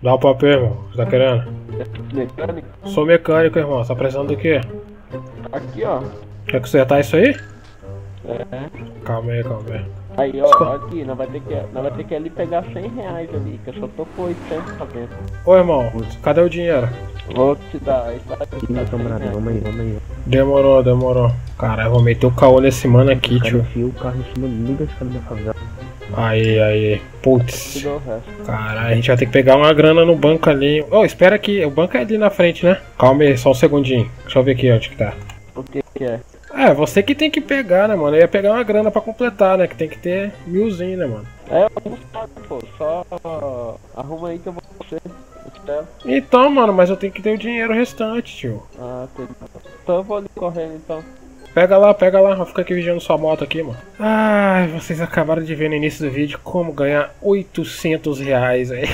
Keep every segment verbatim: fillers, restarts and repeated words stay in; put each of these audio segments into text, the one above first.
Dá o papel, irmão. Você tá querendo? Mecânico? Sou mecânico, irmão. Você tá precisando do quê? Aqui, ó. Quer consertar isso aí? É. Calma aí, calma aí. Aí, ó, ó aqui, nós vai ter que, nós vai ter que ali pegar cem reais ali, que eu só tô com oitocentos pra dentro. Ô, irmão, cadê o dinheiro? Vou te dar, aí tá aqui, tá camarada, vamos aí, vamos aí. Demorou, demorou. Caralho, vou meter o caô nesse mano aqui, tio. Enfia o carro em cima, liga esse cara da favela. Aí, aí. Putz. Te dou o resto. Caralho, a gente vai ter que pegar uma grana no banco ali. Ô, oh, espera aqui, o banco é ali na frente, né? Calma aí, só um segundinho. Deixa eu ver aqui onde que tá. O que que é? É, você que tem que pegar, né, mano? Eu ia pegar uma grana pra completar, né? Que tem que ter milzinho, né, mano? É, eu não sabe, pô, só arruma aí que eu vou com você. Espero. Então, mano, mas eu tenho que ter o dinheiro restante, tio. Ah, tem. Então eu vou ali correndo, então. Pega lá, pega lá, vou ficar aqui vigiando sua moto aqui, mano. Ai, vocês acabaram de ver no início do vídeo como ganhar oitocentos reais, aí.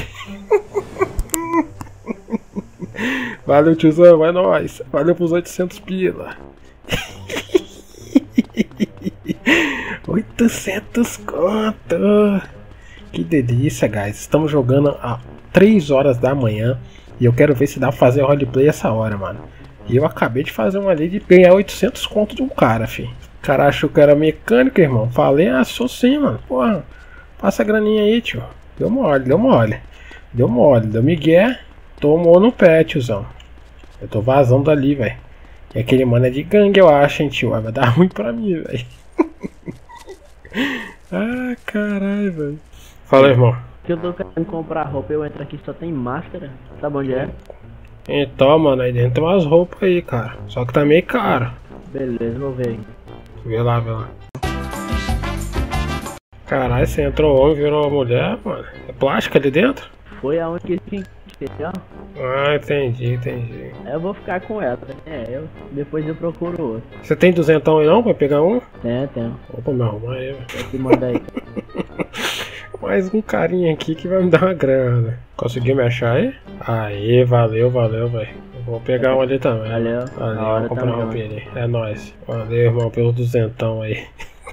Valeu, tiozão, é nóis. Valeu pros oitocentos pila. oitocentos conto. Que delícia, guys. Estamos jogando há três horas da manhã. E eu quero ver se dá pra fazer roleplay essa hora, mano. E eu acabei de fazer uma ali de ganhar oitocentos conto de um cara, fi. O cara achou que era mecânico, irmão. Falei, ah, sou sim, mano. Porra, passa a graninha aí, tio. Deu mole, deu mole. Deu mole, deu migué. Tomou no pé, tiozão. Eu tô vazando dali, velho. E aquele mano é de gangue, eu acho, hein, tio. Vai dar ruim pra mim, velho. Ah, caralho, velho. Fala, irmão. Se eu tô querendo comprar roupa, eu entro aqui só tem máscara. Sabe onde é? Então, mano, aí dentro tem umas roupas aí, cara. Só que tá meio caro. Beleza, vou ver aí. Vê lá, vê lá. Caralho, você entrou homem, virou mulher, mano. É plástico ali dentro? Foi aonde que ele entendeu? Ah, entendi, entendi. Eu vou ficar com ela, é, eu. Depois eu procuro outro. Você tem duzentão aí não pra pegar um? Tem, tem. Opa, me arrumar aí, velho. Eu te mando aí. Mais um carinha aqui que vai me dar uma grana. Conseguiu me achar aí? Aí, valeu, valeu, velho. Vou pegar um ali também. Valeu. Valeu, vou comprar uma roupinha ali. É nóis. Valeu, irmão, pelo duzentão aí.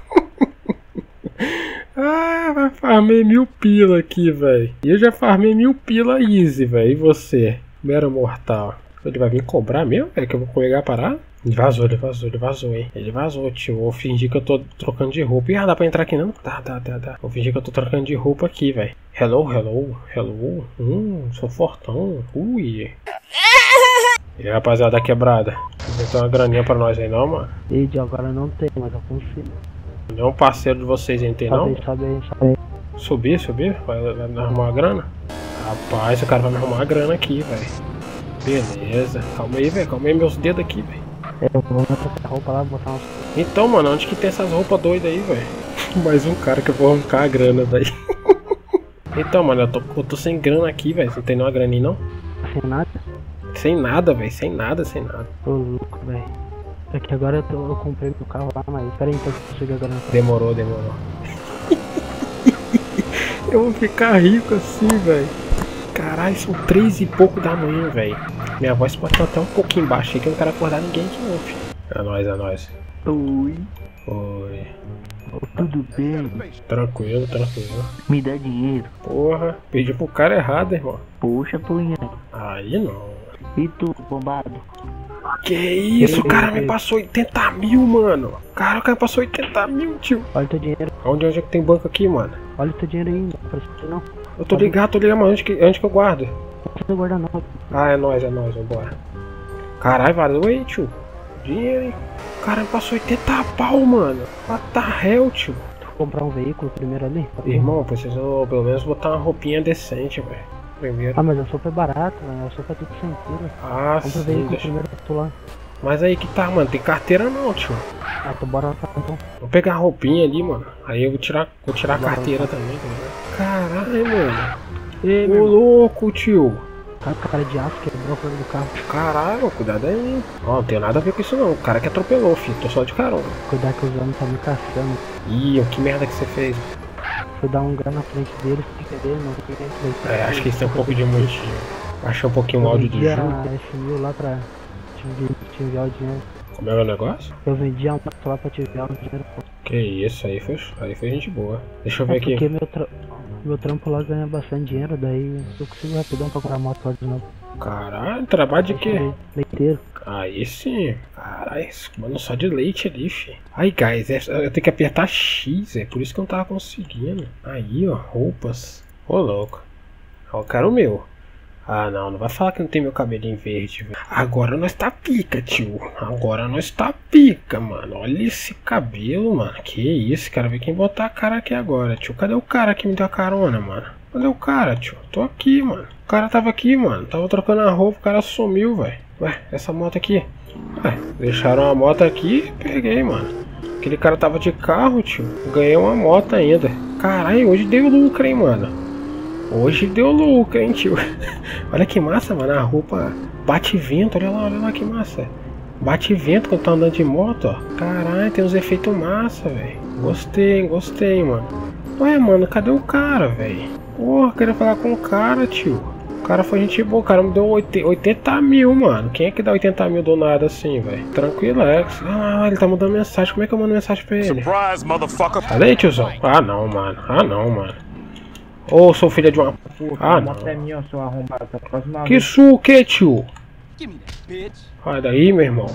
Ah, vai farmei mil pila aqui, velho. E eu já farmei mil pila easy, velho. E você? Mero mortal. Ele vai vir cobrar mesmo, velho? Que eu vou pegar a parada? Ele vazou, ele vazou, ele vazou, hein? Ele vazou, tio. Vou fingir que eu tô trocando de roupa. Ih, ah, dá pra entrar aqui não? Tá, tá, tá, tá. Vou fingir que eu tô trocando de roupa aqui, velho. Hello, hello, hello. Hum, sou fortão. Ui. E aí, rapaziada da quebrada? Não tem uma graninha pra nós aí não, mano? E de agora não tem, mas eu consigo. Não é um parceiro de vocês aí, tem não? Sobe aí, sobe aí, sobe aí. Subir, subir? Vai, vai me arrumar uma grana? Rapaz, o cara vai me arrumar uma grana aqui, velho. Beleza. Calma aí, velho. Calma aí meus dedos aqui, velho. Eu vou botar essa roupa lá, botar umas... Então, mano, onde que tem essas roupas doidas aí, velho? Mais um cara que eu vou arrancar a grana, velho. Então, mano, eu tô, eu tô sem grana aqui, velho. Não tem nenhuma graninha, não? Sem nada? Sem nada, velho. Sem nada, sem nada. Tô louco, velho. É que agora eu, tô, eu comprei meu carro lá, mas... Pera aí, então que eu chego agora na... Demorou, demorou. Eu vou ficar rico assim, velho. Caralho, são três e pouco da manhã, velho. Minha voz pode estar até um pouquinho baixa aí que eu não quero acordar ninguém aqui não, filho. É nóis, é nóis. Oi. Oi. Oh, tudo bem? Tranquilo, tranquilo. Me dá dinheiro. Porra, pedi pro cara errado, irmão. Poxa, punha. Aí não. E tu, bombado? Que isso, o cara me passou oitenta mil, mano. Cara, o cara passou oitenta mil, tio. Olha o teu dinheiro. Onde, onde é que tem banco aqui, mano? Olha o teu dinheiro aí, não apareceu não. Eu tô ligado, tô ligado, mas onde que, onde que eu guardo? Não precisa guardar não. Ah, é nóis, é nóis, vambora. Caralho, valeu aí, tio. Dinheiro, hein? O cara me passou oitenta pau, mano. What the hell, tio? Tu comprar um veículo primeiro ali? Irmão, eu preciso pelo menos botar uma roupinha decente, velho. Primeiro. Ah, mas a sopa é barata, velho. A sopa é tudo sem cura. Ah, compra sim. o veículo Deixa... primeiro tu lá. Mas aí que tá, mano. Tem carteira não, tio. Ah, tu bora lá então. Vou pegar a roupinha ali, mano. Aí eu vou tirar, vou tirar a carteira também, tá ligado? Caralho, mano. Ei, ô louco, tio. Cara, cara de aço quebrou a frente do carro. Caralho, cuidado aí. Ó, não tem nada a ver com isso não. O cara que atropelou, filho. Tô só de carona. Cuidado que os homens tá me caçando. Ih, que merda que você fez. Fui dar um grau na frente deles, sem querer, não vi quem fez. É, acho que isso tem um pouco de motivo. Baixei um pouquinho o áudio de jogo. jogo. Eu vendi a F mil lá pra te, te enviar o dinheiro. Como é o negócio? Eu vendi a moto lá pra te enviar o dinheiro. Que isso, aí foi, aí foi gente boa. Deixa eu ver é aqui. Porque meu tra... Meu trampo lá ganha bastante dinheiro, daí eu consigo rapidão pra comprar moto lá de novo. Caralho, trabalho de quê? Leiteiro. Aí sim, caralho, mano, só de leite ali, fi. Aí, guys, é, eu tenho que apertar X, é por isso que eu não tava conseguindo. Aí, ó, roupas. Ô, louco. Eu quero o meu. Ah, não, não vai falar que não tem meu cabelinho verde, velho. Agora nós tá pica, tio. Agora nós tá pica, mano. Olha esse cabelo, mano. Que isso, quero ver quem botar a cara aqui agora, tio. Cadê o cara que me deu a carona, mano? Cadê o cara, tio? Tô aqui, mano. O cara tava aqui, mano. Tava trocando a roupa, o cara sumiu, velho. Ué, essa moto aqui. Ué, deixaram a moto aqui e peguei, mano. Aquele cara tava de carro, tio. Ganhei uma moto ainda. Caralho, hoje deu lucro, hein, mano. Hoje deu lucro, hein, tio. Olha que massa, mano. A roupa bate vento. Olha lá, olha lá que massa. Bate vento quando tá andando de moto, ó. Caralho, tem uns efeitos massa, velho. Gostei, gostei, mano. Ué, mano, cadê o cara, velho? Porra, queria falar com o cara, tio. O cara foi gente boa. O cara me deu oitenta mil, mano. Quem é que dá oitenta mil do nada assim, velho? Tranquilex. Ah, ele tá mandando mensagem. Como é que eu mando mensagem pra ele? Surprise, motherfucker. Cadê aí, tiozão? Ah, não, mano. Ah, não, mano. Ô, oh, sou filha de uma... Puta, ah, a não. moto é minha, seu arrombado. Tá próximo Que su, que, tio? Sai daí, meu irmão.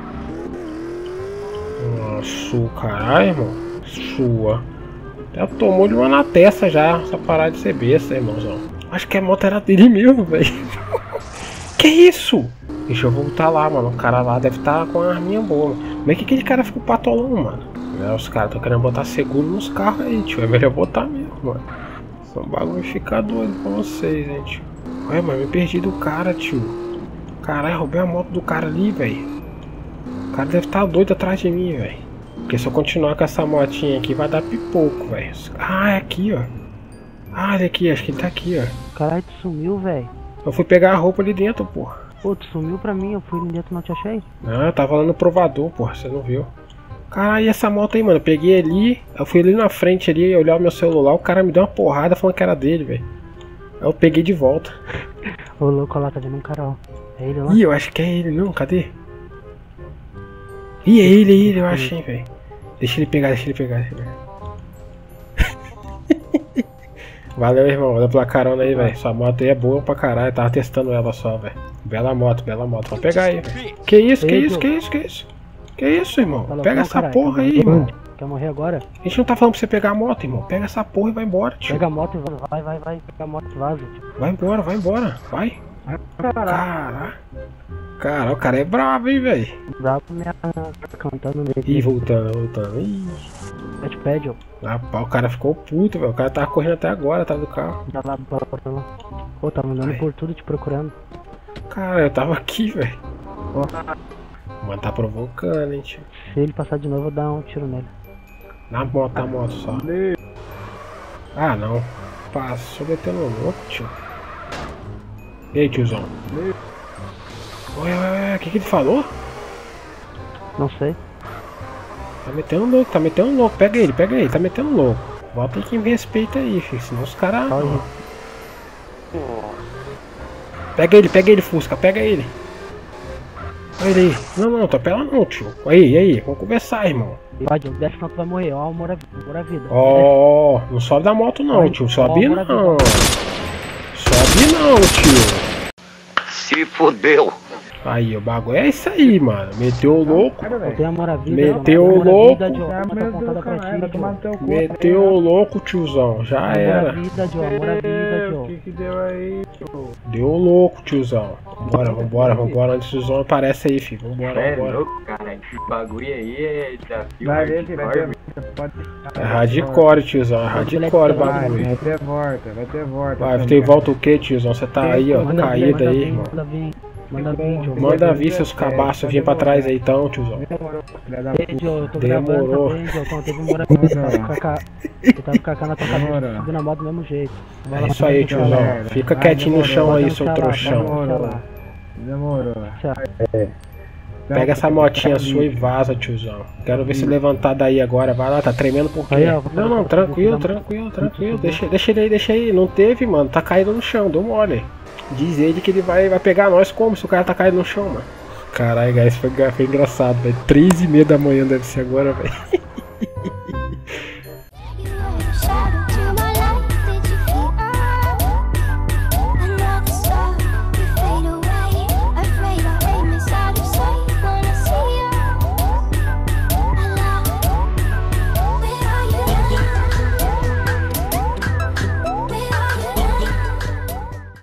Nossa, caralho, irmão. Sua. Já tomou de uma na testa já. Só parar de ser besta, irmãozão. Acho que a moto era dele mesmo, velho. Que isso? Deixa eu voltar lá, mano. O cara lá deve estar tá com uma arminha boa. Mano. Como é que aquele cara fica patolão, mano? É, os caras estão querendo botar seguro nos carros aí, tio. É melhor botar mesmo, mano. Só um bagulho ficar doido pra vocês, hein, tio. Ué, mano, me perdi do cara, tio. Caralho, roubei a moto do cara ali, velho. O cara deve estar tá doido atrás de mim, velho. Porque se eu continuar com essa motinha aqui, vai dar pipoco, velho. Ah, é aqui, ó. Ah, ele aqui, acho que ele tá aqui, ó. Caralho, tu sumiu, velho. Eu fui pegar a roupa ali dentro, porra. Pô, tu sumiu pra mim, eu fui ali dentro e não te achei. Não, eu tava lá no provador, porra, você não viu. Caralho, e essa moto aí, mano? Eu peguei ali, eu fui ali na frente ali, olhar o meu celular, o cara me deu uma porrada falando que era dele, velho. Aí eu peguei de volta. Ô, louco, lá tá vendo um cara, ó. É ele lá? Ih, eu acho que é ele, não, cadê? Ih, é ele, é ele, eu achei, velho. Deixa ele pegar, deixa ele pegar, deixa ele pegar. Valeu, irmão, valeu pela carona aí, velho. Sua moto aí é boa pra caralho, eu tava testando ela só, velho. Bela moto, bela moto, vou pegar aí, velho. Que isso, que isso, que isso, que isso? Que isso, irmão? Falou, pega não, essa caralho, porra aí, quer irmão. Quer morrer agora? A gente não tá falando pra você pegar a moto, irmão. Pega essa porra e vai embora, tio. Pega a moto e vaza. Vai, vai, vai. Pega a moto e vaza, tio. Vai embora, vai embora. Vai. Caralho. Cara, o cara é brabo, hein, velho. Bravo minha cantando nele. Ih, voltando, voltando. Ih. Pede, pede, ó. Rapaz, o cara ficou puto, velho. O cara tava correndo até agora, atrás do carro. Já lá, bora, bora lá. Pô, tava andando Ai. por tudo te procurando. Cara, eu tava aqui, velho. Mano, tá provocando, hein, tio. Se ele passar de novo, eu dar um tiro nele. Na moto, na moto só. Ah, não. Passou metendo louco, tio. E aí, tiozão? Ué, ué, ué, o que que ele falou? Não sei. Tá metendo louco, tá metendo louco. Pega ele, pega ele, tá metendo louco. Bota aí que me respeita aí, filho. Senão os caras... Olha. Pega ele, pega ele, Fusca, pega ele. Olha ele aí. Não, não, atropela não, tio. Aí, aí, vamos conversar, irmão. Pode, desce senão tu vai morrer. Ó, amor a vida. Amor a vida. Ó, oh, não sobe da moto não, tio. Sobe Ó, não. amor a Sobe não, tio. Se fodeu. Aí, o bagulho é isso aí, mano. Meteu o louco. Eu tenho amor a vida. Meteu amor o a vida, louco. Joe. Uma tá apontada pra ti, Joe. Meteu o louco, tiozão. Já Amor a era. vida, Joe. Amor a vida, O Joe. que que deu aí? Deu o louco, tiozão. Vambora, vambora, vambora. Antes do zão aparece aí, filho. Vambora, É vambora. louco, cara. Esse bagulho aí é desafio Vai ver, vai hardcore. ter. Pode É hardcore, tiozão. É hardcore o Vai, bagulho. vai ter volta, vai ter volta. Vai ter volta o que, tiozão? Você tá aí, ó, Manda vir, caído manda aí, vir, irmão. manda vir. Manda vir, Joe. Manda vir seus cabaços vir pra trás aí então, tiozão. Demorou, filha da Ei, puta. Joe, eu tô Demorou. gravando também, Joe. Então teve um morador. Tu tava com a ca- tu tava com a cara na tua cabeça, Demorou. subindo a moto do mesmo jeito. Vai É lá, isso aí, vai lá, tiozão. galera. Fica Vai, quietinho no demorou. chão aí, Bota no seu celular, trouxão. bota no celular. Demorou. Tchau. Pega essa motinha sua e vaza, tiozão. Quero ver se levantar daí agora. Vai lá, tá tremendo por quê? Aí, ó, Não, não, tranquilo, tranquilo, tranquilo. Deixa, deixa ele aí, deixa aí. Não teve, mano. Tá caído no chão, deu mole. Diz ele que ele vai, vai pegar nós como se o cara tá caído no chão, mano. Caralho, guys, foi, foi engraçado, velho. Três e meia da manhã deve ser agora, velho.